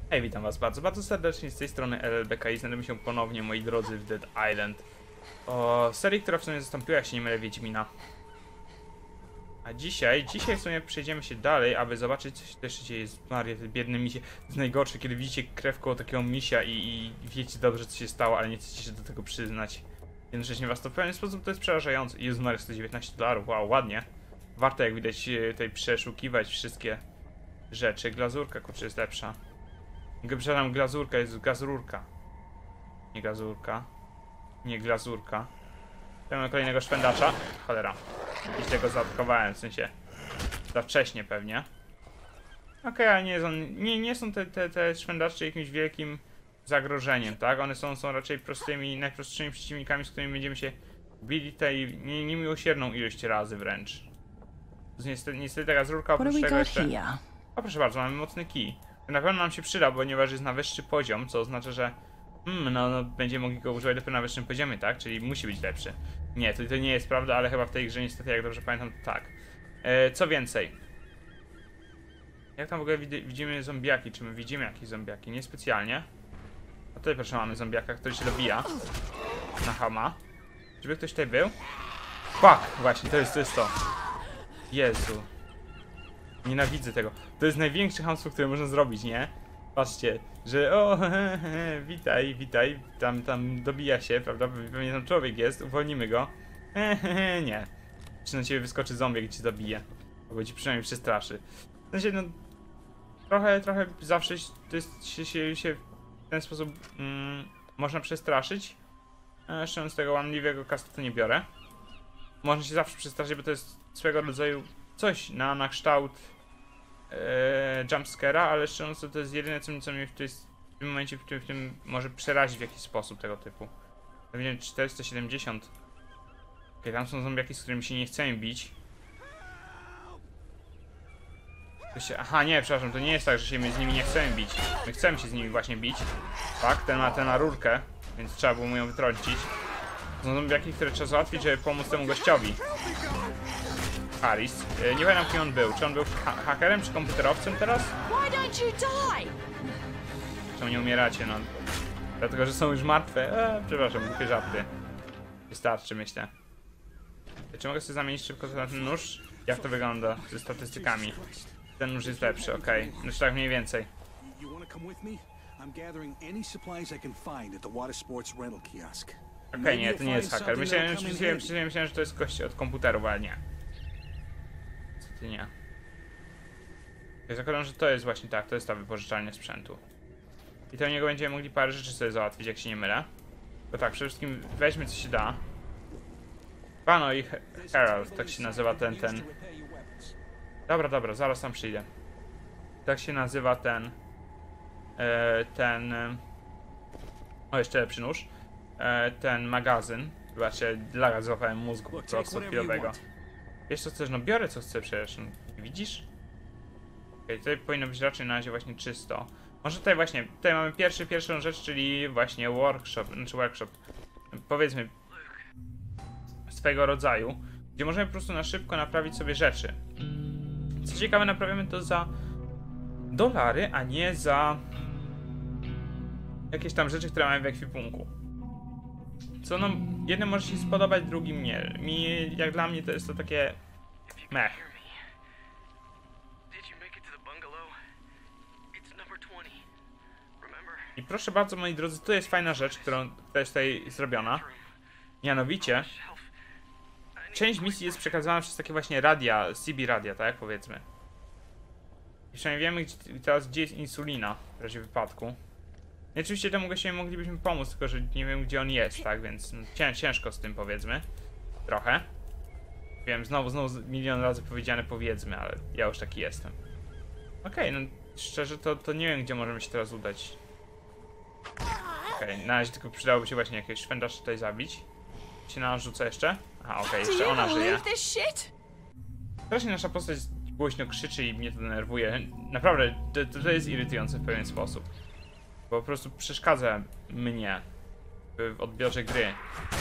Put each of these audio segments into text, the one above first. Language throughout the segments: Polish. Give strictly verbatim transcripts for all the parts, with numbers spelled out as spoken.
Hej, witam was bardzo, bardzo serdecznie z tej strony L L B K i znajdziemy się ponownie, moi drodzy, w Dead Island. O serii, która w sumie zastąpiła, jak się nie mylę, Wiedźmina. A dzisiaj, dzisiaj w sumie przejdziemy się dalej, aby zobaczyć, co się też się dzieje z Maria, te biedne misie. To jest najgorsze, kiedy widzicie krew koło takiego misia i, i wiecie dobrze, co się stało, ale nie chcecie się do tego przyznać. Jednocześnie was to w pewien sposób to jest przerażające. Jezu Maria, sto dziewiętnaście dolarów, wow, ładnie. Warto, jak widać, tutaj przeszukiwać wszystkie rzeczy. Glazurka, kurczę, jest lepsza. Przepraszam, glazurka, jest glazurka. Nie glazurka. Nie glazurka. Mamy kolejnego szwendacza. Cholera. I tego zaatakowałem, w sensie za wcześnie pewnie. Okej, okay, ale nie, są, nie, nie są te, te, te szwendacze jakimś wielkim zagrożeniem, tak? One są, są raczej prostymi, najprostszymi przeciwnikami, z którymi będziemy się bili tutaj nie, niemiłosierną ilość razy wręcz. Niestety, niestety taka zrurka oprócz tego jeszcze... O, proszę bardzo, mamy mocny kij. Na pewno nam się przyda, ponieważ jest na wyższy poziom, co oznacza, że hmm, no, no, będziemy mogli go używać dopiero na wyższym poziomie, tak? Czyli musi być lepszy. Nie, to, to nie jest prawda, ale chyba w tej grze niestety, jak dobrze pamiętam, to tak. E, co więcej? Jak tam w ogóle wid widzimy zombiaki? Czy my widzimy jakieś zombiaki? Niespecjalnie. A tutaj proszę, mamy zombiaka, który się dobija na hama. Żeby ktoś tutaj był? Fuck! Właśnie, to jest to. Jest to. Jezu. Nienawidzę tego. To jest największe chamstwo, które można zrobić, nie? Patrzcie, że o, he, he, witaj, witaj, tam, tam dobija się, prawda? Pewnie tam człowiek jest, uwolnimy go. He, he, he, nie. Czy na ciebie wyskoczy zombie, jak cię zabije. Albo ci przynajmniej przestraszy. W sensie, no, trochę, trochę zawsze to jest, się, się, się w ten sposób mm, można przestraszyć. Zresztą z tego łamliwego kastu to nie biorę. Można się zawsze przestraszyć, bo to jest swego rodzaju coś na, na kształt e, jumpscare'a, ale szczerze to jest jedyne, co, co mnie w, tej, w tym momencie, w tym, w tym może przerazić w jakiś sposób tego typu. Pewnie czterysta siedemdziesiąt. Okay, tam są zombiaki, z którymi się nie chcemy bić. To się, aha, nie, przepraszam, to nie jest tak, że się my z nimi nie chcemy bić. My chcemy się z nimi właśnie bić. Tak, ten ma, ten ma rurkę, więc trzeba było mu ją wytrącić. To są zombiaki, które trzeba załatwić, żeby pomóc temu gościowi. Harris. Nie pamiętam, kim on był. Czy on był ha hakerem, czy komputerowcem teraz? Czemu nie umieracie, no? Dlatego, że są już martwe. Eee, przepraszam, głupie żarty. Wystarczy, myślę. Czy mogę sobie zamienić szybko na ten nóż? Jak to wygląda ze statystykami? Ten nóż jest lepszy, okej. Okay. Znaczy tak mniej więcej. Okej, okay, nie, to nie jest haker. Myślałem, myślałem, myślałem, myślałem, że to jest gość od komputerów, ale nie. Niestety nie. Ja zakładam, że to jest właśnie tak, to jest ta wypożyczalnia sprzętu. I to u niego będziemy mogli parę rzeczy sobie załatwić, jak się nie mylę. To tak, przede wszystkim weźmy, co się da. Pano i Herald, tak się nazywa ten, ten... Dobra, dobra, zaraz tam przyjdę. Tak się nazywa ten... E, ten... E, o, jeszcze lepszy nóż. E, ten magazyn. Zobaczcie, laga złapałem mózgu po prostu chwilowego. Wiesz co chcesz? No biorę co chcę przecież. No, widzisz? Okay, tutaj powinno być raczej na razie właśnie czysto. Może tutaj właśnie, tutaj mamy pierwszy, pierwszą rzecz, czyli właśnie workshop, znaczy workshop. Powiedzmy swego rodzaju, gdzie możemy po prostu na szybko naprawić sobie rzeczy. Co ciekawe, naprawiamy to za dolary, a nie za jakieś tam rzeczy, które mamy w ekwipunku. Co no, jednym może się spodobać, drugim nie. Mi, jak dla mnie to jest to takie mech. I proszę bardzo, moi drodzy, to jest fajna rzecz, którą, która jest tutaj zrobiona. Mianowicie część misji jest przekazywana przez takie właśnie radia, C B radia, tak powiedzmy. I przynajmniej wiemy gdzie, teraz, gdzie jest insulina w razie wypadku. I oczywiście temu gościowi moglibyśmy pomóc, tylko że nie wiem, gdzie on jest, tak, więc no, cię, ciężko z tym, powiedzmy. Trochę. Wiem, znowu, znowu milion razy powiedziane powiedzmy, ale ja już taki jestem. Okej, okay, no szczerze to, to nie wiem, gdzie możemy się teraz udać. Okej, okay, na razie tylko przydałoby się właśnie jakiegoś szwendacza tutaj zabić. Się na nas rzuca jeszcze? Aha, okej, okay, jeszcze ona żyje. Strasznie nasza postać głośno krzyczy i mnie to denerwuje. Naprawdę, to, to jest irytujące w pewien sposób. Bo po prostu przeszkadza mnie w odbiorze gry.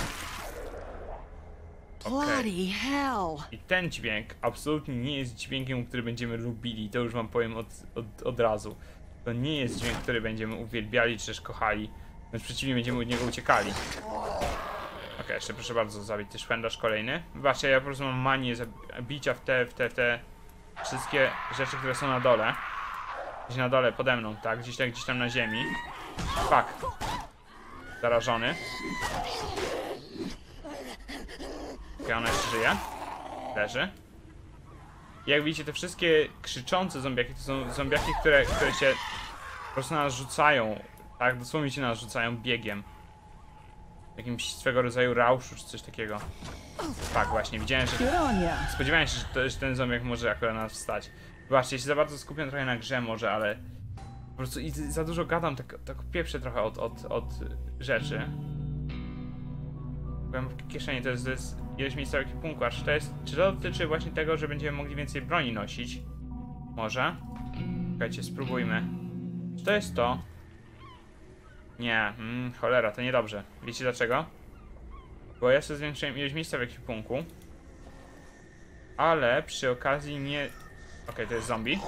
Okay. I ten dźwięk absolutnie nie jest dźwiękiem, który będziemy lubili. To już wam powiem od, od, od razu. To nie jest dźwięk, który będziemy uwielbiali czy też kochali. Wręcz przeciwnie, będziemy od niego uciekali. Okej, okay, jeszcze proszę bardzo zabić też szwendarz kolejny. Wybaczcie, ja po prostu mam manię bicia w te, w te, w te wszystkie rzeczy, które są na dole. Gdzieś na dole, pode mną, tak? Gdzieś, tak, gdzieś tam na ziemi. Fuck. Zarażony. Okej, okay, ona jeszcze żyje. Leży. I jak widzicie, te wszystkie krzyczące zombiaki to są zombiaki, które, które się po prostu na nas rzucają. Tak, dosłownie się na nas rzucają biegiem. Jakimś swego rodzaju rauszu czy coś takiego. Tak, właśnie, widziałem, że... Spodziewałem się, że, to, że ten zombiak może akurat na nas wstać. Zobaczcie, ja się za bardzo skupiam trochę na grze może, ale... Po prostu i za dużo gadam, tak, tak pieprzę trochę od, od, od rzeczy. Byłem w kieszeni, to jest, to jest ileś miejsca ekwipunku, a czy to jest... Czy to dotyczy właśnie tego, że będziemy mogli więcej broni nosić? Może? Czekajcie, spróbujmy. Czy to jest to? Nie, mm, cholera, to niedobrze. Wiecie dlaczego? Bo ja sobie zwiększyłem ilość miejsca w ekwipunku. Ale przy okazji nie... Okej, okay, to jest zombie.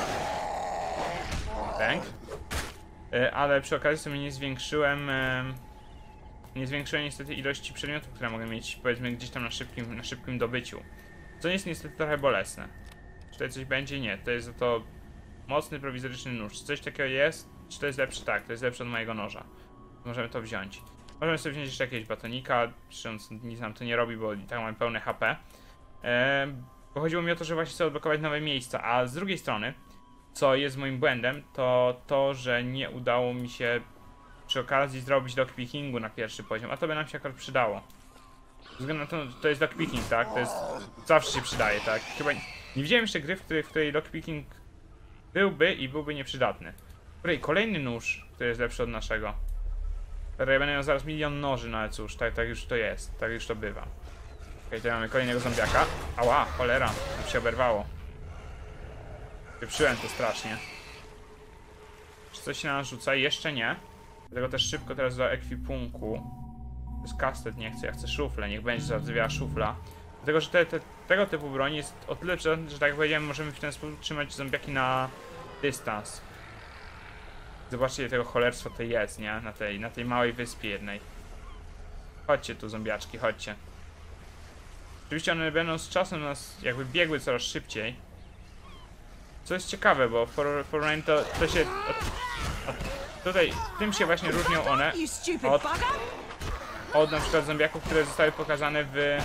Tank. Yy, ale przy okazji sobie nie zwiększyłem... Yy, nie zwiększyłem niestety ilości przedmiotów, które mogę mieć, powiedzmy, gdzieś tam na szybkim, na szybkim dobyciu. Co jest niestety trochę bolesne. Czy tutaj coś będzie? Nie. To jest za to mocny, prowizoryczny nóż. Czy coś takiego jest? Czy to jest lepszy? Tak, to jest lepsze od mojego noża. Możemy to wziąć. Możemy sobie wziąć jeszcze jakiegoś batonika, przecież nic nam to nie robi, bo i tak mamy pełne H P. Eee, bo chodziło mi o to, że właśnie chcę odblokować nowe miejsca, a z drugiej strony, co jest moim błędem, to to, że nie udało mi się przy okazji zrobić lockpickingu na pierwszy poziom, a to by nam się akurat przydało. Ze względu na to, to jest lockpicking, tak? To jest... zawsze się przydaje, tak? Chyba nie widziałem jeszcze gry, w której, w której lockpicking byłby i byłby nieprzydatny. Której kolejny nóż, który jest lepszy od naszego. Ja będę miał zaraz milion noży, no ale cóż, tak, tak już to jest, tak już to bywa. Okej, okay, tutaj mamy kolejnego zombiaka. Ała, cholera, to się oberwało. Wyprzyłem to strasznie. Czy coś się na nas rzuca? Jeszcze nie. Dlatego też szybko teraz do ekwipunku. To jest kastet, nie chcę, ja chcę szuflę, niech będzie zardzewiała szufla. Dlatego, że te, te, tego typu broń jest o tyle przydatna, że tak jak powiedziałem, możemy w ten sposób trzymać zombiaki na dystans. Zobaczcie, ile tego cholerstwa to jest, nie? Na tej, na tej małej wyspie jednej. Chodźcie tu, zombiaczki, chodźcie. Oczywiście one będą z czasem nas jakby biegły coraz szybciej. Co jest ciekawe, bo w porównaniu to, to się... Od, od, tutaj, tym się właśnie różnią one od, od na przykład zombiaków, które zostały pokazane w...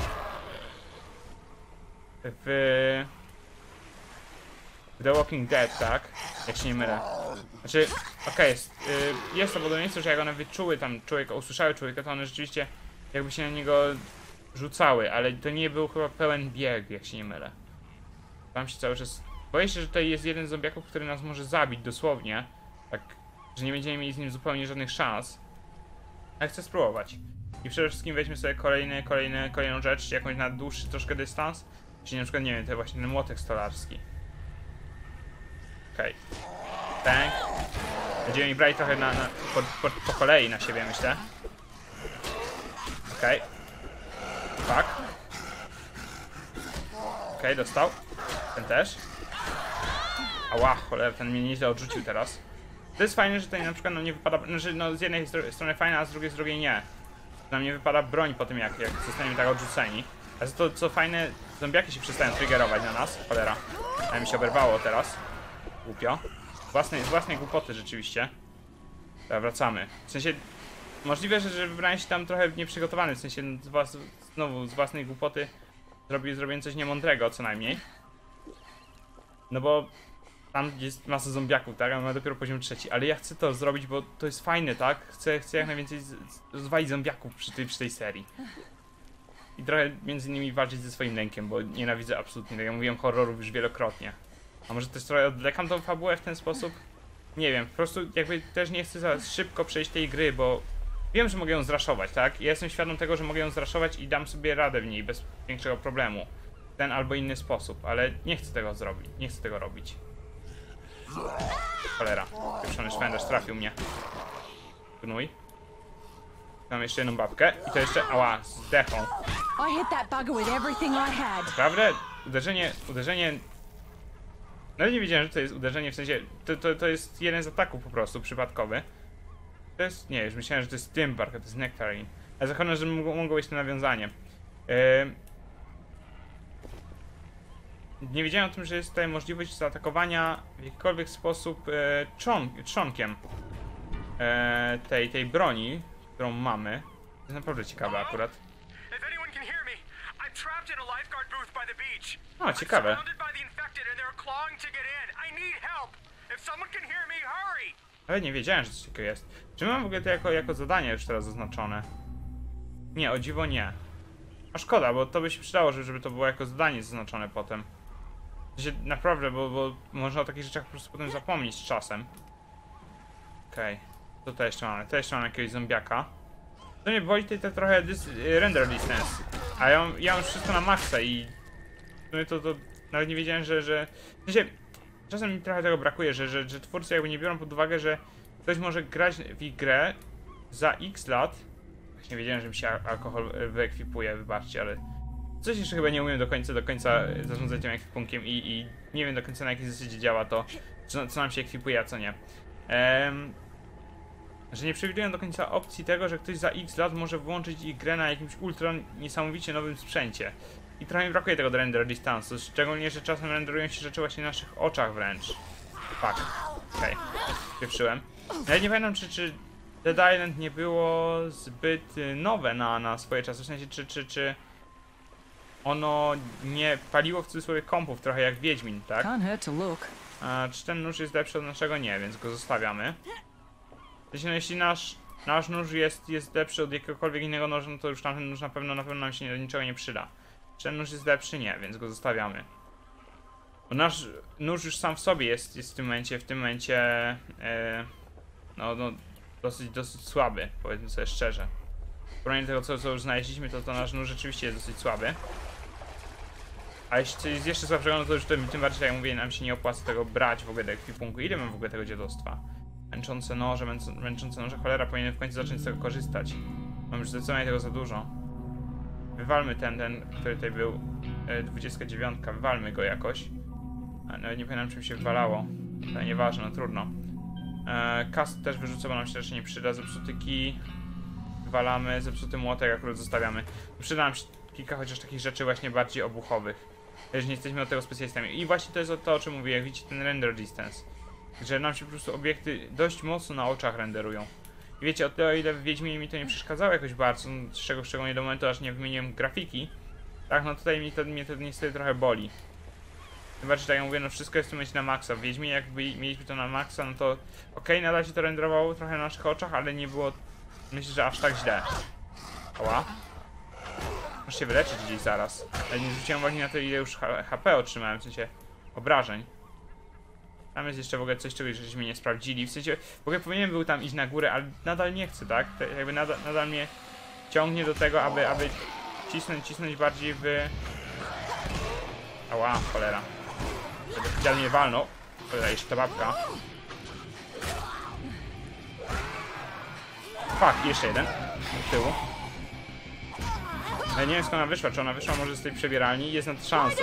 w... The Walking Dead, tak? Jak się nie mylę. Znaczy, okej, okay, jest, yy, jest to podobieństwo, że jak one wyczuły tam człowieka, usłyszały człowieka, to one rzeczywiście jakby się na niego rzucały, ale to nie był chyba pełen bieg, jak się nie mylę. Tam się cały czas... Boję się, że tutaj jest jeden z zombiaków, który nas może zabić dosłownie. Tak, że nie będziemy mieli z nim zupełnie żadnych szans. Ale chcę spróbować. I przede wszystkim weźmy sobie kolejny, kolejny, kolejną rzecz, jakąś na dłuższy troszkę dystans. Czyli na przykład, nie wiem, to właśnie ten młotek stolarski. Okej. Okay. Tank. Będziemy ich brać trochę na, na, po, po, po kolei na siebie, myślę. Okej. Okay. Tak. Okej, okay, dostał. Ten też. Ała, cholera, ten mnie nieźle odrzucił teraz. To jest fajne, że tutaj na przykład no, nie wypada... Znaczy, no z jednej strony fajne, a z drugiej z drugiej nie. Nam nie wypada broń po tym, jak, jak zostaniemy tak odrzuceni. A za to, co fajne, zombiaki się przestają triggerować na nas. Cholera. A mi się oberwało teraz. Głupio. Z własnej, z własnej głupoty rzeczywiście. Dobra, wracamy. W sensie, możliwe, że, że wybrałem się tam trochę nieprzygotowany. W sensie, z was, znowu z własnej głupoty zrobił, zrobiłem coś niemądrego, co najmniej. No bo tam jest masa zombiaków, tak? A mamy dopiero poziom trzeci. Ale ja chcę to zrobić, bo to jest fajne, tak? Chcę, chcę jak najwięcej zwalić zombiaków przy tej, przy tej serii. I trochę między innymi walczyć ze swoim lękiem, bo nienawidzę absolutnie, tak jak mówiłem, horrorów już wielokrotnie. A może też trochę odwlekam tą fabułę w ten sposób? Nie wiem, po prostu jakby też nie chcę za szybko przejść tej gry, bo wiem, że mogę ją zraszować, tak? I ja jestem świadom tego, że mogę ją zraszować i dam sobie radę w niej bez większego problemu. W ten albo inny sposób, ale nie chcę tego zrobić, nie chcę tego robić. Cholera, pieprzony szwenderz trafił mnie. Gnój. Mam jeszcze jedną babkę i to jeszcze, ała, z dechą. Naprawdę? Uderzenie, uderzenie No nie wiedziałem, że to jest uderzenie, w sensie, to, to, to jest jeden z ataków po prostu, przypadkowy. To jest, nie, już myślałem, że to jest Tymbark, a to jest Nectarine. Ale zakładam, że mogło, mogło być to nawiązanie. Yy... Nie wiedziałem o tym, że jest tutaj możliwość zaatakowania w jakikolwiek sposób e, trzon trzonkiem e, tej, tej broni, którą mamy. To jest naprawdę ciekawe akurat. O, ciekawe. Ale nie wiedziałem, że coś takiego jest. Czy mam w ogóle to jako, jako zadanie już teraz zaznaczone? Nie, o dziwo nie. A szkoda, bo to by się przydało, żeby, żeby to było jako zadanie zaznaczone potem. Naprawdę, bo, bo można o takich rzeczach po prostu potem zapomnieć z czasem. Okej, okay. To tutaj jeszcze mamy, tutaj jeszcze mamy jakiegoś zombiaka. To mnie boli tutaj to trochę dys, render distance. A ja mam, ja mam wszystko na maksa i... To, to nawet nie wiedziałem, że... że... W sensie, czasem mi trochę tego brakuje, że, że, że twórcy jakby nie biorą pod uwagę, że ktoś może grać w ich grę za x lat. Właśnie wiedziałem, że mi się alkohol wyekwipuje, wybaczcie, ale... Coś jeszcze chyba nie umiem do końca, do końca zarządzać tym ekwipunkiem i, i nie wiem do końca na jakiej zasadzie działa to, co, co nam się ekwipuje, a co nie. Ehm, że nie przewiduję do końca opcji tego, że ktoś za x lat może włączyć ich grę na jakimś ultra niesamowicie nowym sprzęcie. I trochę mi brakuje tego do render distance'u, szczególnie, że czasem renderują się rzeczy właśnie w naszych oczach wręcz. Fuck. Okej. Okay. Pieprzyłem. Ja nie pamiętam, czy, czy Dead Island nie było zbyt nowe na, na swoje czasy, w sensie, czy, czy, czy ono nie paliło w cudzysłowie kompów, trochę jak Wiedźmin, tak? A czy ten nóż jest lepszy od naszego? Nie, więc go zostawiamy. No, jeśli nasz, nasz nóż jest, jest lepszy od jakiegokolwiek innego noża, no to już tamten nóż na pewno, na pewno nam się do niczego nie przyda. Czy ten nóż jest lepszy? Nie, więc go zostawiamy. Bo nasz nóż już sam w sobie jest, jest w tym momencie, w tym momencie e, no, no dosyć, dosyć słaby, powiedzmy sobie szczerze. W porównaniu do tego, co, co już znaleźliśmy, to, to nasz nóż rzeczywiście jest dosyć słaby. A jeśli coś jest jeszcze słabszego, no to już tym, tym bardziej, tak jak mówię, nam się nie opłaca tego brać w ogóle do ekwipunku. Ile mam w ogóle tego dziadostwa? Męczące noże, męc męczące noże, cholera, powinienem w końcu zacząć z tego korzystać. Mam już zdecydowanie tego za dużo. Wywalmy ten, ten, który tutaj był, e, dwudziestka dziewiątka, wywalmy go jakoś. A nawet nie pamiętam, czym się wywalało. To nieważne, no trudno. E, Kask też wyrzucę, bo nam się raczej nie przyda. Zepsuty kij wywalamy, zepsuty młotek akurat zostawiamy. Przyda nam się kilka chociaż takich rzeczy właśnie bardziej obuchowych. Jeżeli nie jesteśmy od tego specjalistami. I właśnie to jest to, o czym mówię, jak widzicie, ten render distance. Że nam się po prostu obiekty dość mocno na oczach renderują. I wiecie, o tyle, o ile w Wiedźminie mi to nie przeszkadzało jakoś bardzo, no, z czego szczególnie do momentu, aż nie wymieniłem grafiki, tak, no tutaj mnie to, mnie to niestety trochę boli. Tym bardziej, tak jak mówię, no wszystko jest w tym momencie na maksa. W Wiedźminie jakby mieliśmy to na maksa, no to okej, okay, nadal się to renderowało trochę na naszych oczach, ale nie było, myślę, że aż tak źle. Oła. Muszę się wyleczyć gdzieś zaraz. Ale nie zwróciłem uwagi na to, ile już H P otrzymałem, w sensie obrażeń. Tam jest jeszcze w ogóle coś, czego żeśmy nie sprawdzili. W sensie, w ogóle powinienem był tam iść na górę, ale nadal nie chcę, tak? To jakby nadal, nadal mnie ciągnie do tego, aby, aby cisnąć, cisnąć bardziej w... Ała, cholera. Dziad mnie walnął. Cholera, jeszcze ta babka. Fuck, jeszcze jeden. Do tyłu. Ale nie wiem, skąd ona wyszła. Czy ona wyszła może z tej przebieralni? Jest na to szansa.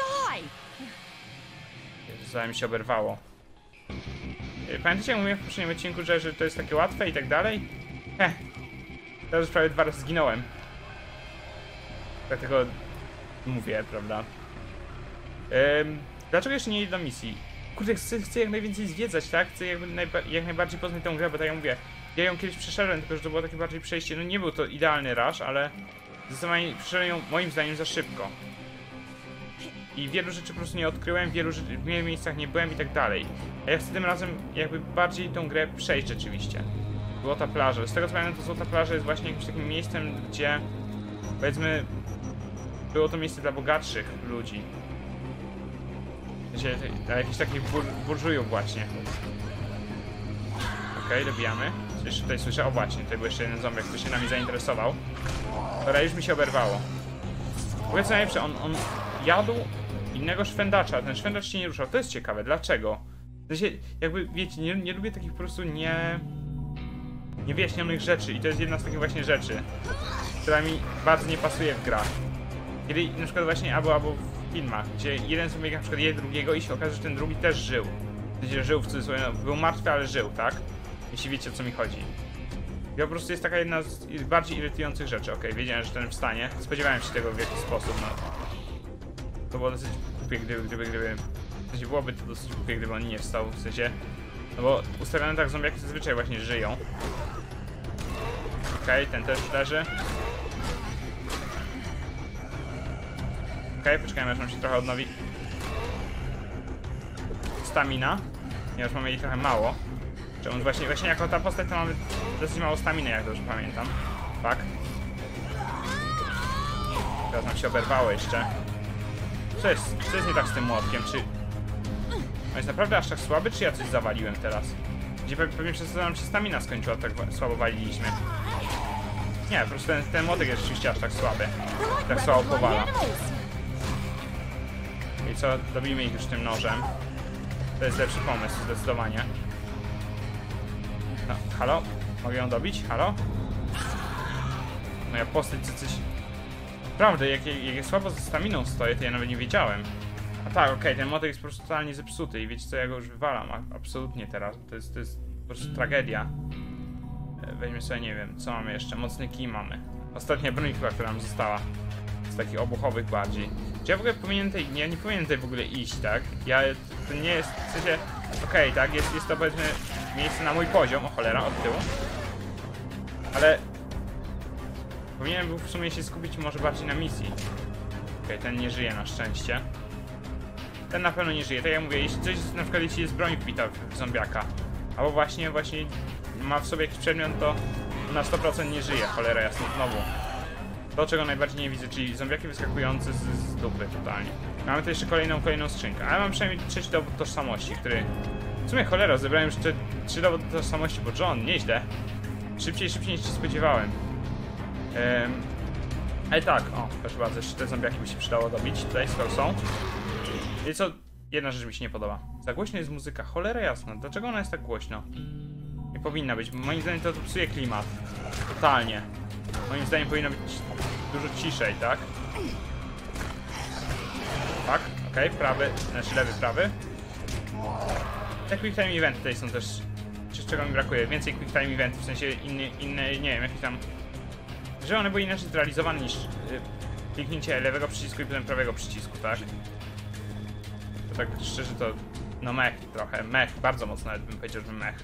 Zanim mi się oberwało. Pamiętacie, jak mówiłem w poprzednim odcinku, że, że to jest takie łatwe i tak dalej? Heh. Teraz już prawie dwa razy zginąłem. Dlatego mówię, prawda? Ym, dlaczego jeszcze nie idę do misji? Kurde, chcę, chcę jak najwięcej zwiedzać, tak? Chcę jakby najba jak najbardziej poznać tę grę, bo tak jak mówię, ja ją kiedyś przeszedłem, tylko że to było takie bardziej przejście. No nie był to idealny rush, ale zdecydowanie przeszedłem ją moim zdaniem za szybko. I wielu rzeczy po prostu nie odkryłem, wielu rzeczy, w wielu miejscach nie byłem i tak dalej. A ja chcę tym razem jakby bardziej tą grę przejść rzeczywiście. Złota plaża. Z tego co pamiętam, to Złota plaża jest właśnie jakimś takim miejscem, gdzie powiedzmy było to miejsce dla bogatszych ludzi. Wiecie, dla jakichś takich bur burżujów właśnie. Okej, okay, dobijamy. Co jeszcze tutaj słyszę? O właśnie, tutaj był jeszcze jeden zombie, który się nami zainteresował. Dobra, już mi się oberwało. W ogóle co najlepsze, on, on jadł innego szwendacza, ten szwendacz się nie ruszał. To jest ciekawe, dlaczego? W sensie, jakby, wiecie, nie, nie lubię takich po prostu nie... niewyjaśnionych rzeczy i to jest jedna z takich właśnie rzeczy, która mi bardzo nie pasuje w grach. Kiedy na przykład właśnie albo, albo filmach, gdzie jeden zombie na przykład je drugiego i się okaże, że ten drugi też żył. Gdzie żył w cudzysłowie, no, był martwy, ale żył, tak? Jeśli wiecie, o co mi chodzi. I po prostu jest taka jedna z bardziej irytujących rzeczy. Okej, okay, wiedziałem, że ten wstanie. Spodziewałem się tego w jakiś sposób, no. To było dosyć głupie, gdyby, gdyby, gdyby... W sensie byłoby to dosyć głupie, gdyby on nie wstał, w sensie... No bo ustawione tak zombiaki zazwyczaj właśnie żyją. Okej, okay, ten też leży. Okej, okay, poczekajmy, aż nam się trochę odnowi stamina. Ponieważ mamy jej trochę mało. Czemu właśnie, właśnie jako ta postać to mamy dosyć mało staminy, jak dobrze pamiętam. Tak. Teraz nam się oberwało jeszcze. Co jest, co jest nie tak z tym młotkiem? Czy... On jest naprawdę aż tak słaby, czy ja coś zawaliłem teraz? Gdzie pewnie przez to nam się stamina skończyła, tak słabo waliliśmy. Nie, po prostu ten, ten młotek jest rzeczywiście aż tak słaby. Tak słabo powala. I co? Dobijmy ich już tym nożem. To jest lepszy pomysł, zdecydowanie. No, halo? Mogę ją dobić? Halo? Moja postać co coś... Naprawdę, jak, jak, jak ja słabo ze staminą stoję, to ja nawet nie wiedziałem. A tak, okej, okay, ten motek jest po prostu totalnie zepsuty i wiecie co, ja go już wywalam, a, absolutnie teraz. To jest, to jest po prostu tragedia. Weźmy sobie, nie wiem, co mamy jeszcze? Mocny kij mamy. Ostatnia broń chyba, która nam została. Z takich obuchowych bardziej. Czy ja w ogóle powinienem tej... Nie, nie powinienem tutaj w ogóle iść, tak? Ja... To nie jest... W sensie... Okej, okay, tak? Jest, jest to powiedzmy miejsce na mój poziom. O cholera, od tyłu. Ale... Powinienem był w sumie się skupić może bardziej na misji. Okej, okay, ten nie żyje na szczęście. Ten na pewno nie żyje. Tak jak mówię, jeśli coś, na przykład jeśli jest broń wbita w zombiaka, albo właśnie, właśnie ma w sobie jakiś przedmiot, to na sto procent nie żyje. Cholera jasno, znowu. To, czego najbardziej nie widzę, czyli zombiaki wyskakujące z, z dupy totalnie. Mamy tu jeszcze kolejną, kolejną skrzynkę, ale mam przynajmniej trzeci dowód tożsamości, który... W sumie cholera, zebrałem już te trzy dowody tożsamości, bo John, nieźle. Szybciej, szybciej niż się spodziewałem. Um, ale tak, o, proszę bardzo, jeszcze te zombiaki by się przydało dobić. Tutaj skoro są. I co? Jedna rzecz mi się nie podoba. Za głośno jest muzyka, cholera jasna. Dlaczego ona jest tak głośno? Nie powinna być, moim zdaniem to, to psuje klimat. Totalnie. Moim zdaniem powinno być dużo ciszej, tak? Tak, okej, okay, prawy, znaczy lewy, prawy. Te quick time eventy tutaj są też... Czy czego mi brakuje? Więcej quick time eventów, w sensie inne, inne nie wiem, jakieś tam... Że one były inaczej zrealizowane niż yy, kliknięcie lewego przycisku i potem prawego przycisku, tak? To tak szczerze to... No mech trochę, mech, bardzo mocno nawet bym powiedział, że mech.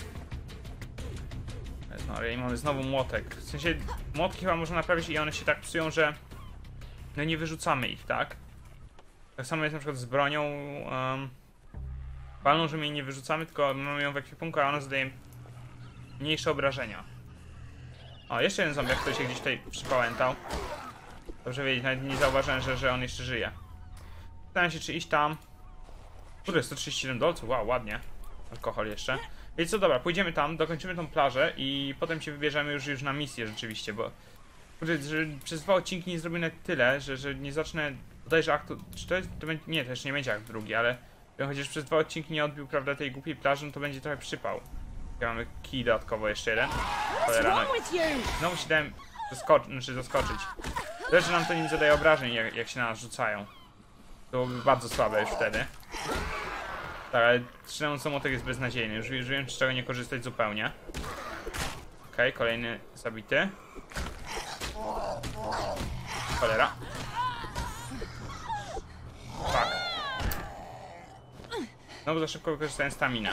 No ale mamy znowu młotek. W sensie młotki chyba można naprawić i one się tak psują, że no nie wyrzucamy ich, tak? Tak samo jest na przykład z bronią. Um, palną, że my jej nie wyrzucamy, tylko mamy ją w ekwipunku, a ona zadaje mniejsze obrażenia. O, jeszcze jeden zombiak, który się gdzieś tutaj przypałętał. Dobrze wiedzieć, nawet nie zauważyłem, że, że on jeszcze żyje. Zastanawiam się, czy iść tam. Kurde, sto trzydzieści siedem dolców, wow, ładnie. Alkohol jeszcze. Więc co, dobra, pójdziemy tam, dokończymy tą plażę i potem się wybierzemy już, już na misję rzeczywiście, bo kurde, że przez dwa odcinki nie zrobię nawet tyle, że, że nie zacznę bodajże aktu... Czy to jest... To będzie, nie, to jeszcze nie będzie akt drugi, ale chociaż przez dwa odcinki nie odbił, prawda, tej głupiej plaży, no to będzie trochę przypał. Ja mamy kij dodatkowo jeszcze jeden. Cholera, no. Znowu się dałem zaskoczyć, znaczy zaskoczyć. Tyle, że nam to nie zadaje obrażeń, jak, jak się na nas rzucają. To byłoby bardzo słabe już wtedy. Tak, ale trzymając motek jest beznadziejny. Już, już wiem, z czego nie korzystać zupełnie. Okej, okay, kolejny zabity. Cholera. Tak. Znowu za szybko wykorzystałem staminę.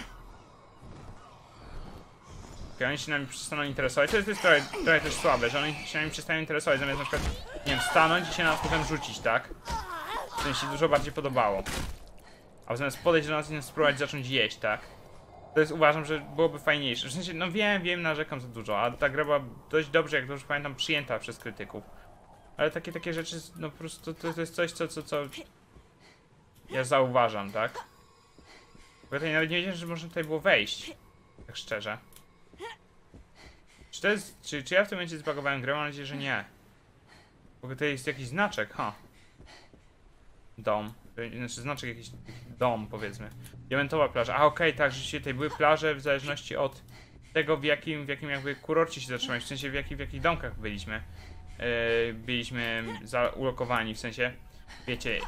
Okay, oni się nami przestaną interesować. To jest, to jest trochę, trochę też słabe, że oni się nami przestają interesować, zamiast na przykład, nie wiem, stanąć i się na nas potem rzucić, tak? To mi się dużo bardziej podobało. A zamiast podejść do nas i spróbować zacząć jeść, tak? To jest, uważam, że byłoby fajniejsze. W sensie, no wiem, wiem, narzekam za dużo, a ta gra była dość dobrze, jak dobrze pamiętam, przyjęta przez krytyków. Ale takie, takie rzeczy, no po prostu to, to jest coś, co, co, co ja zauważam, tak? Bo ja tutaj nawet nie wiedziałem, że można tutaj było wejść. Tak szczerze. Czy to jest, czy, czy ja w tym momencie zbagowałem grę? Mam nadzieję, że nie. W ogóle to jest jakiś znaczek, ha. Dom. Znaczy znaczek jakiś dom, powiedzmy. Diamentowa plaża. A okej, okay, tak, rzeczywiście tutaj były plaże w zależności od tego, w jakim, w jakim jakby kurorcie się zatrzymać, w sensie w, jaki, w jakich domkach byliśmy. Yy, byliśmy za, ulokowani, w sensie, wiecie,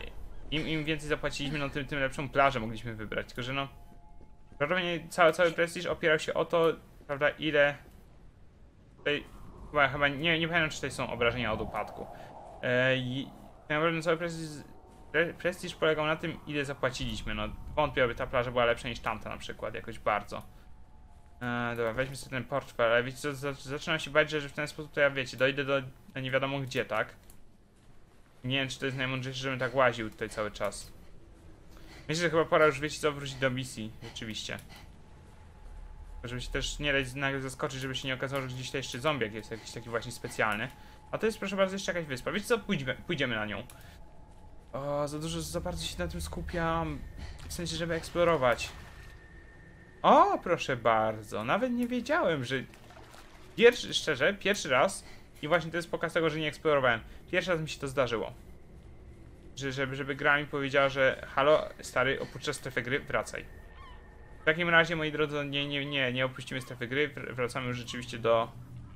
im, im więcej zapłaciliśmy, no tym, tym lepszą plażę mogliśmy wybrać. Tylko że no, prawdopodobnie cały, cały prestiż opierał się o to, prawda, ile tutaj, chyba, chyba nie, nie pamiętam, czy tutaj są obrażenia od upadku. E, i, tak naprawdę cały prestiż, pre, prestiż polegał na tym, ile zapłaciliśmy. No wątpię, aby ta plaża była lepsza niż tamta na przykład, jakoś bardzo. E, dobra, weźmy sobie ten portfel, ale wiecie co, zaczynam się bać, że w ten sposób to ja, wiecie, dojdę do, do nie wiadomo gdzie, tak? Nie wiem, czy to jest najmądrzejsze, żebym tak łaził tutaj cały czas. Myślę, że chyba pora już, wiecie co, wrócić do misji, rzeczywiście. Żeby się też nie dać nagle zaskoczyć, żeby się nie okazało, że gdzieś tutaj jeszcze zombiak jest jakiś taki właśnie specjalny. A to jest, proszę bardzo, jeszcze jakaś wyspa. Wiecie co, pójdziemy, pójdziemy na nią. O, za dużo, za bardzo się na tym skupiam. W sensie, żeby eksplorować. O, proszę bardzo, nawet nie wiedziałem, że... Pierwszy, szczerze, pierwszy raz, i właśnie to jest pokaz tego, że nie eksplorowałem. Pierwszy raz mi się to zdarzyło. Że, żeby, żeby gra mi powiedziała, że halo, stary, opuszczasz strefę gry, wracaj. W takim razie, moi drodzy, nie, nie, nie, nie opuścimy strefy gry, wracamy już rzeczywiście do...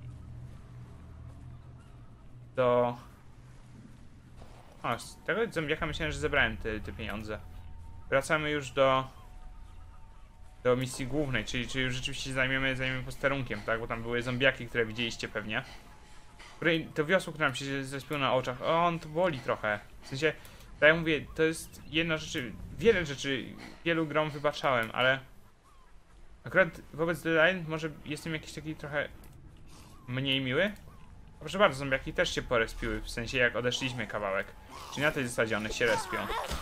Do... O, z tego zombiaka myślałem, że zebrałem te, te pieniądze. Wracamy już do... Do misji głównej, czyli, czyli już rzeczywiście się zajmiemy, zajmiemy posterunkiem, tak? Bo tam były zombiaki, które widzieliście pewnie. To wiosło, które nam się zespiło na oczach, o, on to boli trochę. W sensie, tak jak mówię, to jest jedna rzeczy, wiele rzeczy, wielu grom wybaczałem, ale... Akurat wobec Dead Island może jestem jakiś taki trochę mniej miły. Proszę bardzo, zombiaki też się porespiły, w sensie jak odeszliśmy kawałek. Czyli na tej zasadzie one się respią.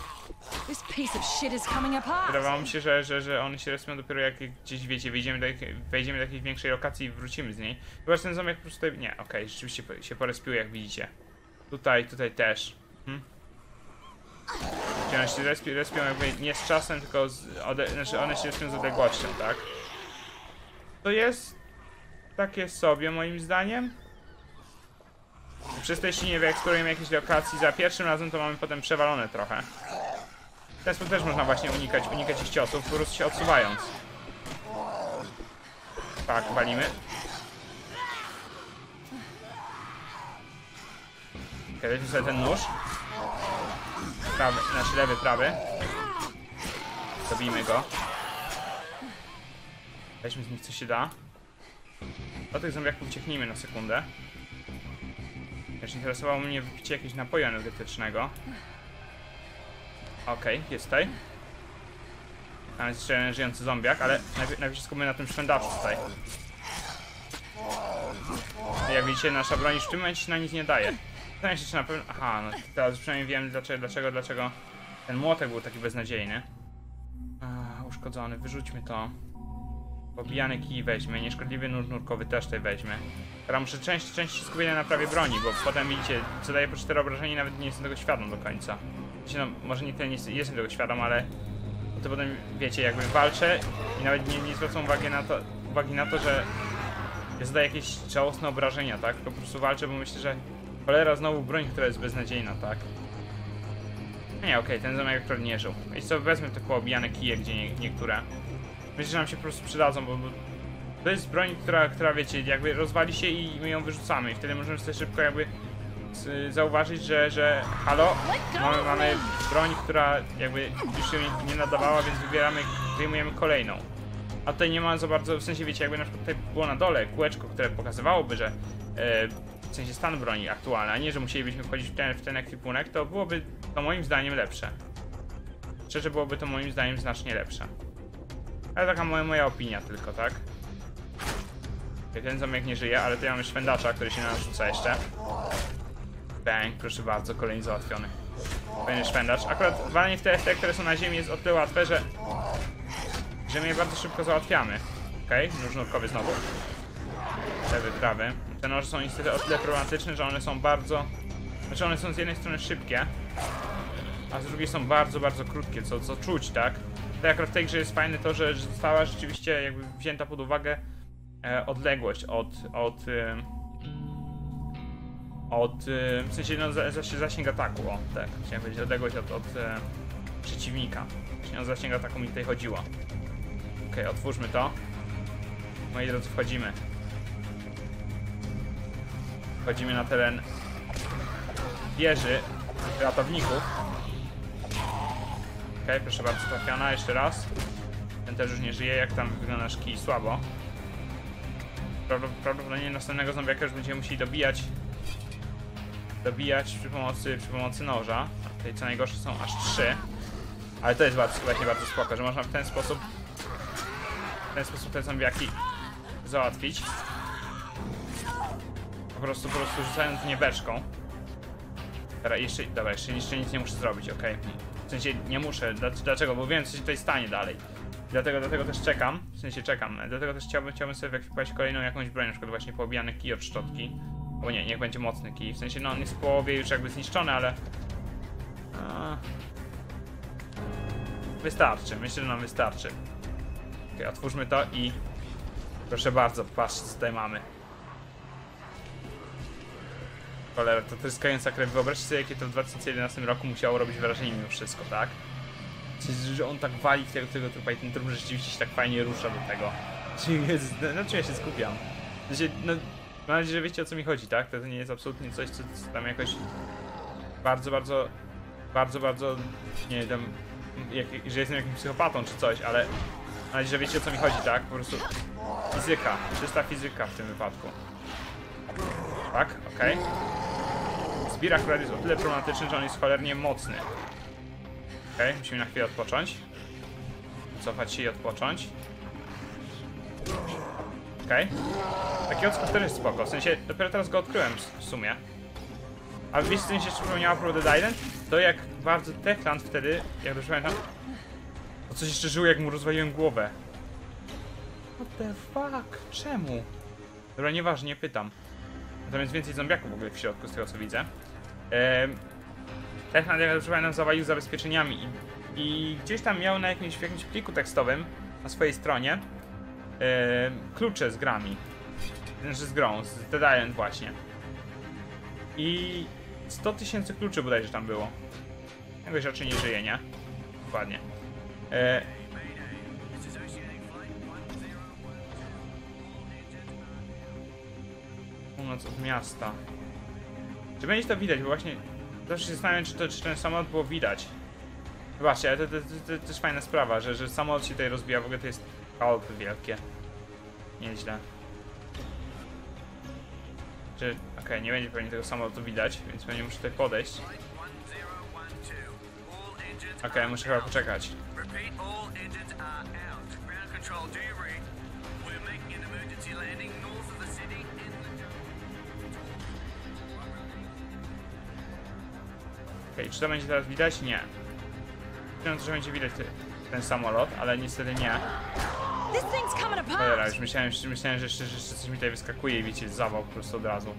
Wydawało mi się, że, że, że one się respią dopiero jak gdzieś, wiecie, wejdziemy do, wejdziemy do jakiejś większej lokacji i wrócimy z niej. Chyba, że ten zombiak po prostu tutaj... Nie, okej, okay, rzeczywiście się porespiły, jak widzicie. Tutaj, tutaj też. Hmm? Czyli one się respią, respią jakby nie z czasem, tylko z ode... znaczy one się respią z odległością, tak? To jest takie sobie, moim zdaniem. Przez to, jeśli nie wyeksplorujemy jakiejś lokacji za pierwszym razem, to mamy potem przewalone trochę. W ten sposób też można właśnie unikać, unikać ich ciosów, po prostu się odsuwając. Tak, walimy. Ok, weźmy sobie ten nóż. Prawy, znaczy lewy, prawy. Zabijmy go. Weźmy z nich co się da. Do tych zombiaków ucieknijmy na sekundę. Jeszcze interesowało mnie wypicie jakiegoś napoju energetycznego. Okej, okay, jest tutaj. Tam jest jeszcze jeden żyjący zombiak, ale najpierw się skupimy na tym szwendaczu tutaj. Jak widzicie, nasza broń już w tym momencie się na nic nie daje. Zastanawiam się, czy na pewno... Aha, no teraz przynajmniej wiem dlaczego, dlaczego, dlaczego ten młotek był taki beznadziejny. Ach, uszkodzony, wyrzućmy to. Pobijany kij weźmy, nieszkodliwy nóż nurkowy też tutaj weźmy. Teraz muszę część, część się skupić na naprawie broni, bo potem widzicie, co daje po cztery obrażenia i nawet nie jestem tego świadom do końca. Wiecie, no, może nie tyle nie jestem tego świadom, ale to potem, wiecie, jakby walczę i nawet nie, nie zwracam uwagi na to, uwagi na to, że ja zadaję jakieś żałosne obrażenia, tak? Tylko po prostu walczę, bo myślę, że cholera, znowu broń, która jest beznadziejna, tak? No nie, okej, okay, ten zamek akurat nie żył. I co, wezmę te poobijane kije, gdzie nie, niektóre. Myślę, że nam się po prostu przydadzą, bo, bo to jest broń, która, która, wiecie, jakby rozwali się i my ją wyrzucamy i wtedy możemy sobie szybko jakby zauważyć, że, że halo, mamy, mamy broń, która jakby już się nie nadawała, więc wybieramy, wyjmujemy kolejną. A tutaj nie ma za bardzo, w sensie, wiecie, jakby na przykład tutaj było na dole kółeczko, które pokazywałoby, że e, w sensie stan broni aktualny, a nie, że musielibyśmy wchodzić w ten, w ten ekwipunek, to byłoby to moim zdaniem lepsze. Szczerze, byłoby to moim zdaniem znacznie lepsze. Ale taka moja, moja opinia tylko, tak? Ten zombie nie żyje, ale tutaj mamy szwendacza, który się na nas rzuca jeszcze. Bang, proszę bardzo, kolejny załatwiony. Kolejny szwendacz. Akurat walenie w te, te, które są na ziemi jest o tyle łatwe, że że my je bardzo szybko załatwiamy. Okej, okay, nóż nurkowy znowu. Lewy, prawy. Te noże są niestety o tyle problematyczne, że one są bardzo... Znaczy one są z jednej strony szybkie, a z drugiej są bardzo, bardzo krótkie, co, co czuć, tak? Tutaj akurat w tej grze jest fajne to, że została rzeczywiście jakby wzięta pod uwagę e, odległość od... od e, od... E, w sensie no, za, za, zasięg ataku, o, tak. Chciałem powiedzieć odległość od, od e, przeciwnika. Właśnie o zasięg ataku mi tutaj chodziło. Okej, okay, otwórzmy to. Moi drodzy, wchodzimy. Wchodzimy na teren wieży ratowników. Okej, proszę bardzo, trafiona, jeszcze raz. Ten też już nie żyje, jak tam wygląda nasz kij, słabo. Prawdopodobnie następnego zombiaka już będziemy musieli dobijać. Dobijać przy pomocy, przy pomocy noża. A tutaj co najgorsze są aż trzy. Ale to jest bardzo, właśnie bardzo spoko, że można w ten sposób w ten sposób te zombiaki załatwić. Po prostu, po prostu rzucając nie beczką. Teraz jeszcze, dobra, jeszcze, jeszcze nic nie muszę zrobić, ok. W sensie nie muszę, dlaczego? Bo wiem, co się tutaj stanie dalej. Dlatego, dlatego też czekam, w sensie czekam, dlatego też chciałbym, chciałbym sobie wykupać kolejną jakąś broń, na przykład właśnie poobijany kij od szczotki. Bo nie, niech będzie mocny kij, w sensie no on jest w połowie już jakby zniszczony, ale... A... Wystarczy, myślę, że nam wystarczy. Ok, otwórzmy to i... Proszę bardzo, patrzcie co tutaj mamy. Cholera, to tryskająca krew. Wyobraźcie sobie, jakie to w dwa tysiące jedenastym roku musiało robić wrażenie mimo wszystko, tak? Że on tak wali tego, tego trupa i ten trup rzeczywiście się tak fajnie rusza do tego. Jest, na czym ja się skupiam? Znaczy, no, mam nadzieję, że wiecie o co mi chodzi, tak? To nie jest absolutnie coś, co, co tam jakoś bardzo, bardzo, bardzo, bardzo, nie wiem, jak, że jestem jakimś psychopatą czy coś, ale mam nadzieję, że wiecie o co mi chodzi, tak? Po prostu fizyka, czysta fizyka w tym wypadku. Tak, okej. Okay. Zbir akurat jest o tyle problematyczny, że on jest cholernie mocny. Okej, okay, musimy na chwilę odpocząć. Cofać się i odpocząć. Okej. Okay. Taki odskok też jest spoko, w sensie dopiero teraz go odkryłem w sumie. Ale wiecie co mi się jeszcze przypomniało pro Dead Island? To jak bardzo Techland wtedy, jak dobrze pamiętam, to coś jeszcze żyło jak mu rozwaliłem głowę. What the fuck? Czemu? Dobra, nieważne, nie pytam. Natomiast więcej zombiaków w ogóle w środku, z tego co widzę. Ehm, Techland, jak dobrze pamiętam, zawalił zabezpieczeniami i, i gdzieś tam miał na jakimś, w jakimś pliku tekstowym na swojej stronie ehm, klucze z grami. Znaczy z grą, z Dead Island właśnie. I sto tysięcy kluczy bodajże tam było. Jakoś raczej nie żyje, nie? Dokładnie. Ehm, Północ od miasta. Czy będzie to widać? Bo właśnie zawsze się zastanawiam, czy, to, czy ten samolot było widać. Zobaczcie, ale to, to, to, to też fajna sprawa, że, że samolot się tutaj rozbija. W ogóle to jest chałupy wielkie. Nieźle. Czy... Okej, okay, nie będzie pewnie tego samolotu widać, więc pewnie muszę tutaj podejść. Okej, okay, muszę chyba poczekać. Okej, okay, czy to będzie teraz widać? Nie. Wiem, że będzie widać ten, ten samolot, ale niestety nie. Cholera, już myślałem, myślałem że, jeszcze, że jeszcze coś mi tutaj wyskakuje i wiecie, zawał po prostu od razu.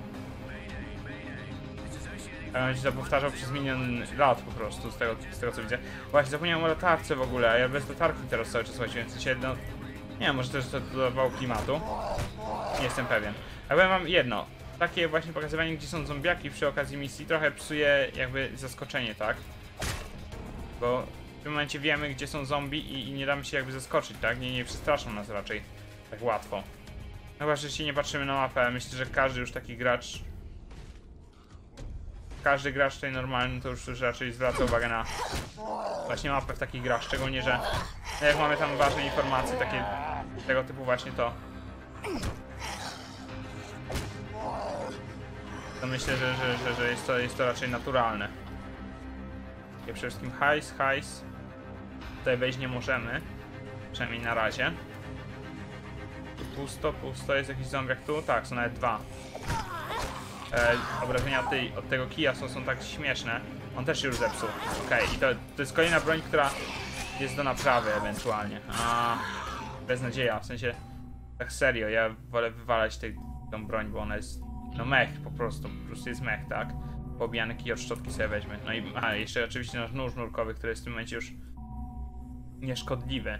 Ja bym się to powtarzał przez milion lat po prostu, z tego, z tego co widzę. Właśnie, zapomniałem o latarce w ogóle, a ja bez latarki teraz cały czas łaziłem, w sensie, no... Nie wiem, może też to dodawało klimatu. Nie jestem pewien. Ja powiem wam jedno. Takie właśnie pokazywanie, gdzie są zombiaki przy okazji misji trochę psuje jakby zaskoczenie, tak? Bo w tym momencie wiemy, gdzie są zombie i, i nie damy się jakby zaskoczyć, tak? Nie, nie przestraszą nas raczej tak łatwo. Chyba, że jeśli nie patrzymy na mapę, myślę, że każdy już taki gracz... Każdy gracz tutaj normalny to już, już raczej zwraca uwagę na właśnie mapę w takich grach, szczególnie, że jak mamy tam ważne informacje, takie tego typu właśnie to... To myślę, że, że, że, że jest, to, jest to raczej naturalne. I przede wszystkim hajs, hajs. Tutaj wejść nie możemy. Przynajmniej na razie. Tu pusto, pusto. Jest jakiś zombiak tu? Tak, są nawet dwa. E, obrażenia tej, od tego kija są, są tak śmieszne. On też się już zepsuł. Okej, okay. I to, to jest kolejna broń, która jest do naprawy ewentualnie. A beznadzieja, w sensie tak serio, ja wolę wywalać tej, tą broń, bo ona jest no mech po prostu, po prostu jest mech, tak? Pobijany kij od szczotki sobie weźmy. No i a, jeszcze oczywiście nasz nóż nurkowy, który jest w tym momencie już nieszkodliwy.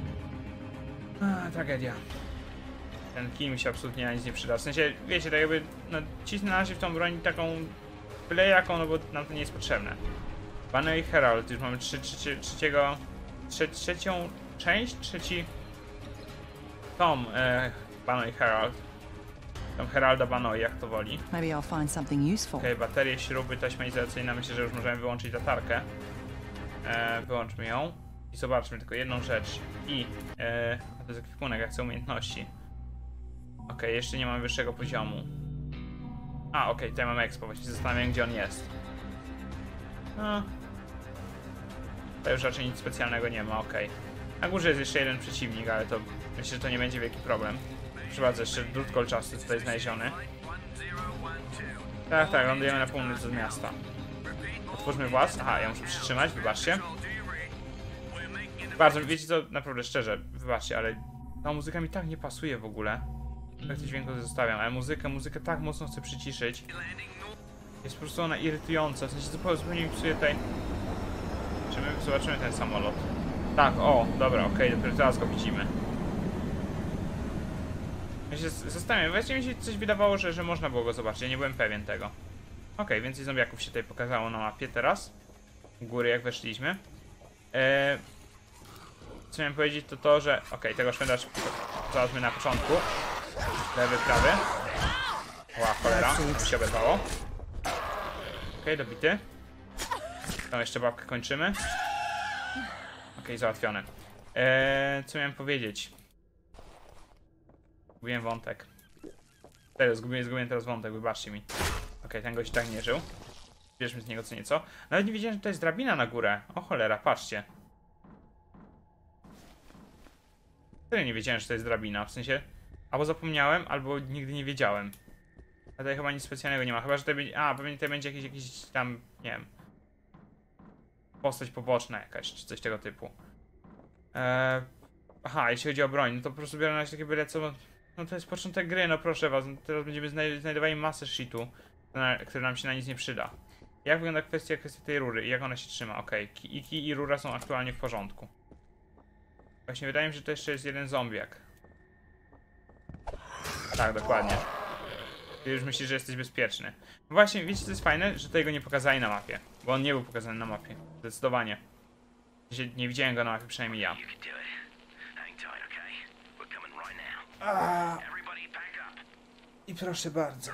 A, tragedia. Ten kij mi się absolutnie na nic nie przyda. W sensie, wiecie, tak jakby, no cisnę na razie w tą broń taką byle jaką, no bo nam to nie jest potrzebne. Banoi Herald, już mamy trzy, trzy, trzeciego, trze, trzecią część, trzeci tom e, Banoi Herald. Tom Heralda Banoi, jak to woli. Okej, okay, baterie, śruby, taśma izolacyjna, myślę, że już możemy wyłączyć latarkę. E, wyłączmy ją i zobaczmy tylko jedną rzecz. I e, a to jest ekwipunek, jak chcę umiejętności. Okej, okay, jeszcze nie mam wyższego poziomu. A, okej, okay, tutaj mam expo, właśnie zastanawiam, gdzie on jest. No. Tutaj już raczej nic specjalnego nie ma, okej. Okay. Na górze jest jeszcze jeden przeciwnik, ale to myślę, że to nie będzie wielki problem. Proszę bardzo, jeszcze drut kolczasty tutaj znaleziony. Tak, tak, lądujemy na północ od miasta. Otwórzmy włas. Aha, ja muszę przytrzymać, wybaczcie. Bardzo, wiecie co, naprawdę szczerze, wybaczcie, ale ta muzyka mi tak nie pasuje w ogóle. Tak te dźwięki zostawiam, ale muzykę, muzykę tak mocno chcę przyciszyć. Jest po prostu ona irytująca, w sensie zupełnie mi psuje tutaj. Czy my zobaczymy ten samolot? Tak, o, dobra, okej, okay, dopiero teraz go widzimy. Ja się zastanawiam, właśnie mi się coś wydawało, że, że można było go zobaczyć, ja nie byłem pewien tego. Okej, okay, więcej zombiaków się tutaj pokazało na mapie teraz. U góry jak weszliśmy. Eee, co miałem powiedzieć to to, że... Okej, okay, tego szwendacz znalazłmy na początku. Lewy, prawy. Ła, cholera, mi się oberwało. Okej, okay, dobity. Tam jeszcze babkę kończymy. Okej, okay, załatwione. Eee, co miałem powiedzieć? Zgubiłem wątek. Teraz zgubiłem, zgubiłem teraz wątek, wybaczcie mi. Okej, okay, ten gość tak nie żył. Bierzmy z niego co nieco. Nawet nie wiedziałem, że to jest drabina na górę. O cholera, patrzcie. Wtedy nie wiedziałem, że to jest drabina, w sensie... Albo zapomniałem, albo nigdy nie wiedziałem. A tutaj chyba nic specjalnego nie ma, chyba że tutaj będzie... A, pewnie tutaj będzie jakiś, jakiś tam, nie wiem... Postać poboczna jakaś, czy coś tego typu. Eee... Aha, jeśli chodzi o broń, no to po prostu biorę na razie takie byle co... No to jest początek gry, no proszę was, no teraz będziemy znaj znajdowali masę shitu, który nam się na nic nie przyda. Jak wygląda kwestia, kwestia tej rury i jak ona się trzyma? Okej, okay. Iki i rura są aktualnie w porządku. Właśnie wydaje mi się, że to jeszcze jest jeden zombiak. Tak, dokładnie. Ty już myślisz, że jesteś bezpieczny. No właśnie, wiecie co jest fajne? Że tutaj go nie pokazali na mapie. Bo on nie był pokazany na mapie. Zdecydowanie. Nie widziałem go na mapie, przynajmniej ja. A... I proszę bardzo.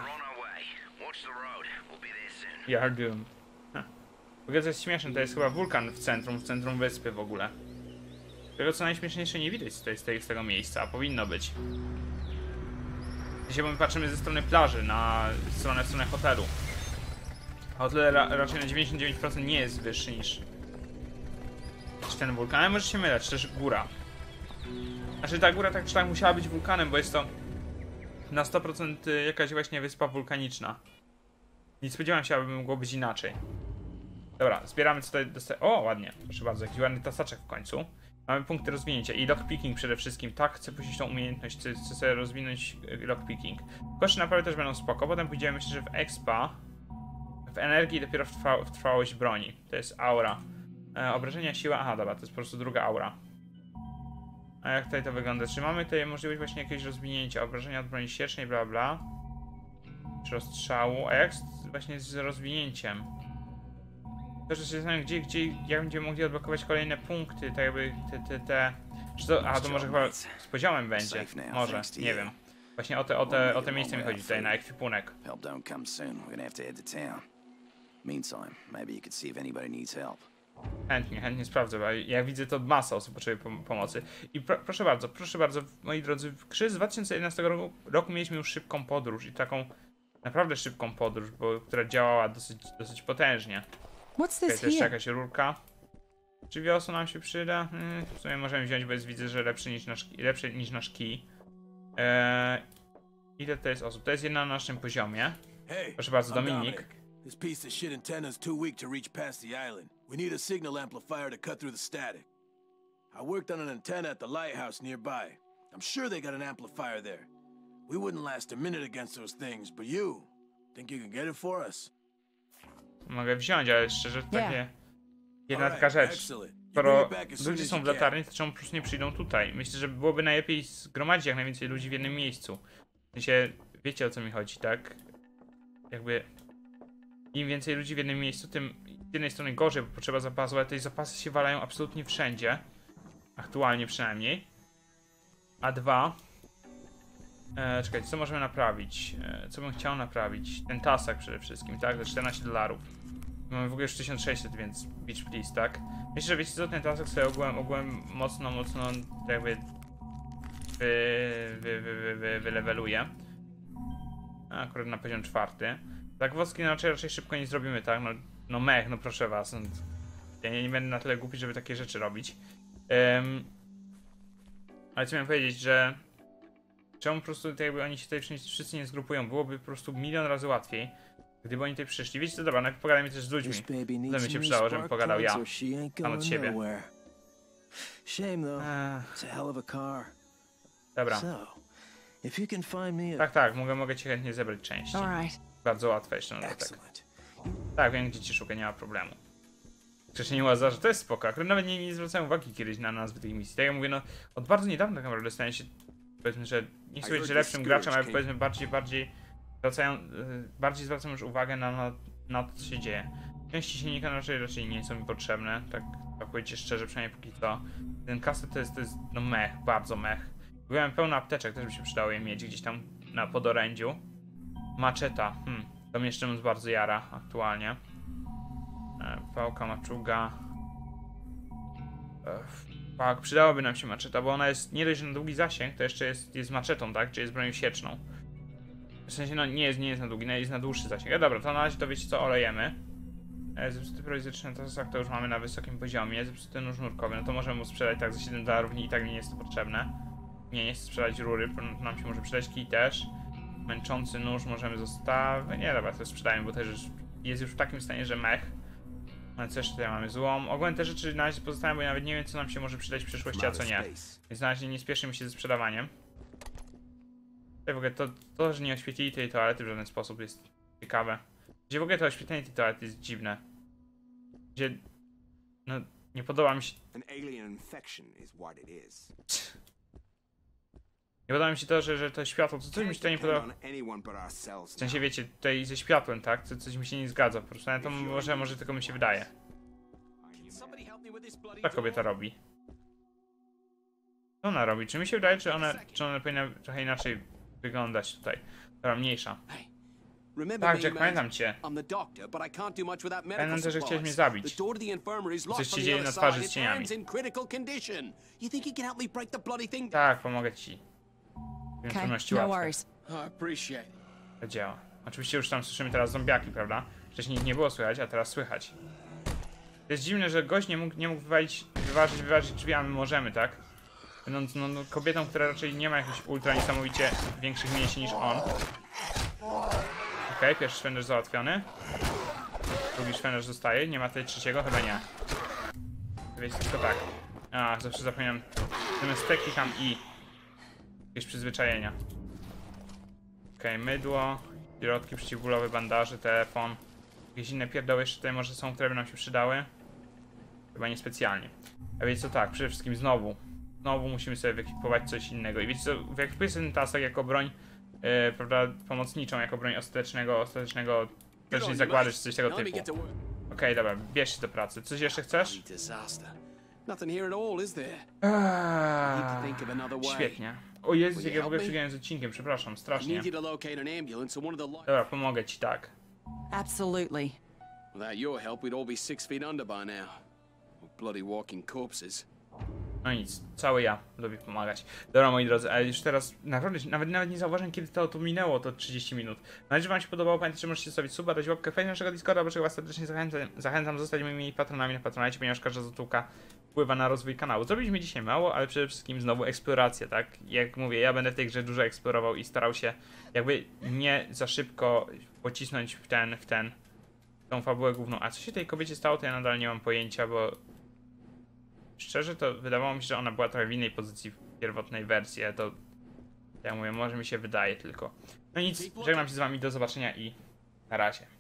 You're doomed. W ogóle to jest śmieszne, to jest chyba wulkan w centrum, w centrum wyspy w ogóle. Tego co najśmieszniejsze nie widać tutaj z, tej, z tego miejsca, a powinno być. Dzisiaj my patrzymy ze strony plaży na stronę, w stronę hotelu. A hotel ra, raczej na dziewięćdziesiąt dziewięć procent nie jest wyższy niż, niż ten wulkan, ale może się mylać, czy też góra. Znaczy ta góra tak czy tak musiała być wulkanem, bo jest to na sto procent jakaś właśnie wyspa wulkaniczna. Nie spodziewałem się, aby mogło być inaczej. Dobra, zbieramy co tutaj dostaję. O, ładnie, proszę bardzo, jakiś ładny tasaczek w końcu. Mamy punkty rozwinięcia i lockpicking przede wszystkim. Tak, chcę puścić tą umiejętność, chcę, chcę sobie rozwinąć lockpicking. Koszty naprawdę też będą spoko, potem pójdziemy myślę, że w expa, w energii dopiero w, trwa, w trwałość broni. To jest aura. E, obrażenia, siła, aha dobra, to jest po prostu druga aura. A jak tutaj to wygląda? Czy mamy tutaj możliwość właśnie jakiegoś rozwinięcia? Obrażenia od broni siecznej, bla bla. Czy rozstrzału? A jak z, właśnie z rozwinięciem? To, że się zastanawiam, gdzie, gdzie, jak będziemy mogli odblokować kolejne punkty, tak jakby te, te, te... Czy to, a to może chyba z poziomem będzie, może, nie wiem. Właśnie o te, o te, o te miejsce mi chodzi tutaj, na ekwipunek. Chętnie, chętnie sprawdzę, bo jak widzę to masa osób potrzebuje pomocy. I pro, proszę bardzo, proszę bardzo, moi drodzy, w grze z dwa tysiące jedenastego roku, roku mieliśmy już szybką podróż i taką naprawdę szybką podróż, bo, która działała dosyć, dosyć potężnie. What's Okay, this to jeszcze here? jakaś rurka. Czy wiosło nam się przyda? Hmm, w sumie możemy wziąć, bo jest, widzę, że lepszy niż nasz, lepszy niż nasz kij. Eee, ile to jest osób? To jest jedna na naszym poziomie. Proszę bardzo, Dominik. This piece of shit antenna's too weak to reach past the island. We need a signal amplifier to cut through the static. I worked on an antenna at the lighthouse nearby. I'm sure they got an amplifier there. We wouldn't last a minute against those things, but you think you can get it for us? Mogę wziąć, ale szczerze takie... Yeah. Jedna taka rzecz. Skoro ludzie są w latarni, to czemu po prostu nie przyjdą tutaj? Myślę, że byłoby najlepiej zgromadzić jak najwięcej ludzi w jednym miejscu. W sensie, wiecie o co mi chodzi, tak? Jakby... Im więcej ludzi w jednym miejscu, tym z jednej strony gorzej, bo potrzeba zapasu, ale te zapasy się walają absolutnie wszędzie. Aktualnie przynajmniej. A dwa... E, czekajcie, co możemy naprawić? E, co bym chciał naprawić? Ten tasak przede wszystkim, tak? Za czternaście dolarów. Mamy w ogóle już tysiąc sześćset, więc bitch please, tak? Myślę, że wiecie co, ten tasek sobie ogółem, ogółem mocno, mocno jakby wy, wy, wy, wy, wy, wyleweluję. Akurat na poziom czwarty. Tak woski no, raczej, raczej szybko nie zrobimy, tak? No, no mech, no proszę was. No, ja nie, nie będę na tyle głupi, żeby takie rzeczy robić. Um, ale co miałem powiedzieć, że czemu po prostu jakby oni się tutaj wszyscy nie zgrupują? Byłoby po prostu milion razy łatwiej, gdyby oni tutaj przyszli. Wiecie co, dobra, najpierw pogadajmy też z ludźmi. To mi się przydało, żebym pogadał ja. Sam od siebie. Ech. Dobra. Tak, tak, mogę, mogę ci chętnie zebrać części. Bardzo łatwe jeszcze na dodatek. Tak, wiem gdzie ci szukać, nie ma problemu. Wcześniej nie Łazarze, to jest spoko. Akurat nawet nie, nie zwracałem uwagi kiedyś na nazwy tych misji. Tak jak mówię, no od bardzo niedawna tak naprawdę stanie się, powiedzmy, że nie chcę powiedzieć, że lepszym graczem, ale powiedzmy bardziej, bardziej zwracają, bardziej zwracam już uwagę na, na, na to, co się dzieje. Części silnika raczej, raczej nie są mi potrzebne, tak, tak powiedzieć szczerze, przynajmniej póki co. Ten kaset to jest, to jest no mech, bardzo mech. Byłem pełno apteczek, też by się przydało je mieć gdzieś tam na podorędziu. Maczeta, hmm, to mnie jeszcze bardzo jara aktualnie. E, pałka, maczuga. E, tak, przydałoby nam się maczeta, bo ona jest nie dość, że na długi zasięg, to jeszcze jest, jest maczetą, tak? Czy jest bronią sieczną. W sensie, no nie jest, nie jest na długi, no jest na dłuższy zasięg. E, dobra, to na razie to wiecie co, olejemy. E, zepsuty prowizoryczny tasak to już mamy na wysokim poziomie. Zepsuty nóż nurkowy, no to możemy mu sprzedać tak za siedem dolarów, i tak mi nie jest to potrzebne. Nie, nie chcę sprzedać rury, nam się może przydać kij też. Męczący nóż możemy zostawić. Nie, dobra, to sprzedajmy, bo też jest już w takim stanie, że mech. Ale co jeszcze tutaj mamy? Złom. Ogólnie te rzeczy na razie pozostają, bo ja nawet nie wiem, co nam się może przydać w przyszłości, a co nie. Więc na razie nie spieszymy się ze sprzedawaniem. Tutaj w ogóle to, to, że nie oświetlili tej toalety w żaden sposób jest ciekawe. Gdzie w ogóle to oświetlenie tej toalety jest dziwne. Gdzie... No, nie podoba mi się... Nie podoba mi się to, że, że to światło, to coś mi się tutaj nie podoba. W sensie wiecie, tutaj ze światłem, tak? To coś mi się nie zgadza, po prostu to może, może tylko mi się wydaje. Co ta kobieta robi? Co ona robi? Czy mi się wydaje, czy ona, czy ona powinna trochę inaczej wyglądać tutaj? Dobra, mniejsza. Tak, Jack, pamiętam cię. Pamiętam też, że chciałeś mnie zabić. Coś się dzieje na twarzy z cieniami. Tak, pomogę ci. Trudności łatwe. To działa. Oczywiście już tam słyszymy teraz zombiaki, prawda? Wcześniej ich nie było słychać, a teraz słychać. To jest dziwne, że gość nie mógł, nie mógł wywalić, wyważyć, wyważyć drzwi, a my możemy, tak? Będąc no, no, kobietą, która raczej nie ma jakichś ultra niesamowicie większych mięśni niż on. Okej, okay, pierwszy szwenderz załatwiony. Drugi szwenderz zostaje, nie ma tutaj trzeciego? Chyba nie. Wiecie, tylko tak. A, zawsze zapominam. Zamiast T klikam I. Jakieś przyzwyczajenia. Okej, okay, mydło, środki przeciwbólowe, bandaże, telefon. Jakieś inne pierdoły jeszcze tutaj może są, które by nam się przydały. Chyba niespecjalnie. A wiecie co, tak, przede wszystkim znowu. Znowu musimy sobie wyekipować coś innego. I wiecie co, wyekwipuję sobie ten tasek jako broń, yy, prawda, pomocniczą, jako broń ostatecznego, ostatecznego, ostatecznej zagłady, czy coś tego typu. Okej, okay, dobra, bierz się do pracy. Coś jeszcze chcesz? Eee, świetnie. O Jezus, jak ja w ogóle przegrałem z odcinkiem, przepraszam, strasznie. Dobra, pomogę ci, tak. Absolutely. Without your help, we'd all be six feet under by now. Bloody walking corpses. No nic, cały ja lubię pomagać. Dobra, moi drodzy, ale już teraz naprawdę, nawet, nawet nie zauważyłem, kiedy to, to minęło, to trzydzieści minut. Mam nadzieję, że wam się podobało. Pamiętajcie, że możecie zostawić suba, dać łapkę w naszego Discorda, bo czego was serdecznie zachęcam, zachęcam zostać moimi patronami na Patronite, ponieważ każda złotówka wpływa na rozwój kanału. Zrobiliśmy dzisiaj mało, ale przede wszystkim znowu eksplorację, tak? Jak mówię, ja będę w tej grze dużo eksplorował i starał się jakby nie za szybko pocisnąć w ten, w ten, w tą fabułę główną. A co się tej kobiecie stało, to ja nadal nie mam pojęcia, bo szczerze to wydawało mi się, że ona była trochę w innej pozycji w pierwotnej wersji, ale to, jak mówię, może mi się wydaje tylko. No nic, żegnam się z wami, do zobaczenia i na razie.